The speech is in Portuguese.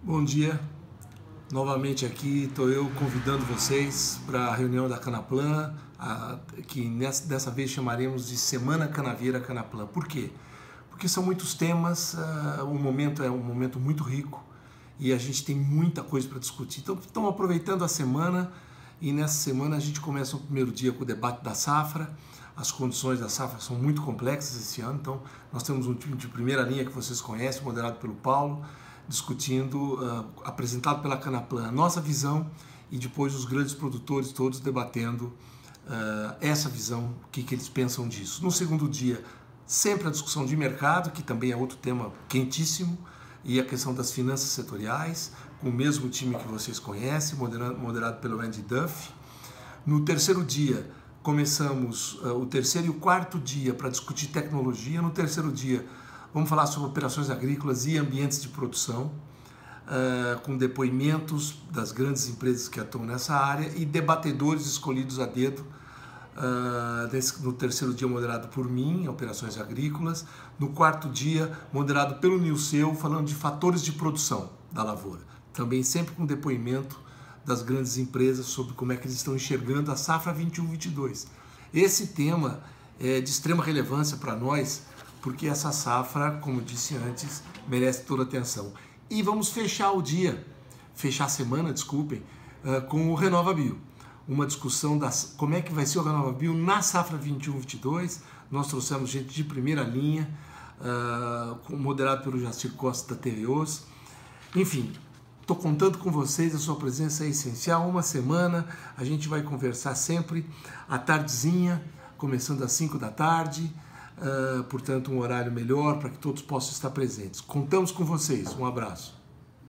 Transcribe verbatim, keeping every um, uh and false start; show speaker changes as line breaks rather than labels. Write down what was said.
Bom dia, novamente aqui estou eu convidando vocês para a reunião da Canaplan, a, que nessa, dessa vez chamaremos de Semana Canavieira Canaplan. Por quê? Porque são muitos temas, uh, o momento é um momento muito rico e a gente tem muita coisa para discutir. Então estamos aproveitando a semana e nessa semana a gente começa o primeiro dia com o debate da safra. As condições da safra são muito complexas esse ano, então nós temos um time de primeira linha que vocês conhecem, moderado pelo Paulo, discutindo, uh, apresentado pela Canaplan, a nossa visão e depois os grandes produtores todos debatendo uh, essa visão, o que, que eles pensam disso. No segundo dia, sempre a discussão de mercado, que também é outro tema quentíssimo, e a questão das finanças setoriais, com o mesmo time que vocês conhecem, moderado, moderado pelo Andy Duff. No terceiro dia, começamos uh, o terceiro e o quarto dia para discutir tecnologia. No terceiro dia, vamos falar sobre operações agrícolas e ambientes de produção, uh, com depoimentos das grandes empresas que atuam nessa área e debatedores escolhidos a dedo, uh, nesse, no terceiro dia moderado por mim, operações agrícolas, no quarto dia moderado pelo Nilceu, falando de fatores de produção da lavoura, também sempre com depoimento das grandes empresas sobre como é que eles estão enxergando a safra vinte e um vinte e dois. Esse tema é de extrema relevância para nós, porque essa safra, como disse antes, merece toda a atenção. E vamos fechar o dia, fechar a semana, desculpem, com o Renova Bio. Uma discussão das como é que vai ser o Renova Bio na safra vinte e um vinte e dois. Nós trouxemos gente de primeira linha, moderado pelo Jacir Costa da T V Os. Enfim, estou contando com vocês, a sua presença é essencial. Uma semana, a gente vai conversar sempre à tardezinha, começando às cinco da tarde. Uh, portanto, um horário melhor para que todos possam estar presentes. Contamos com vocês. Um abraço.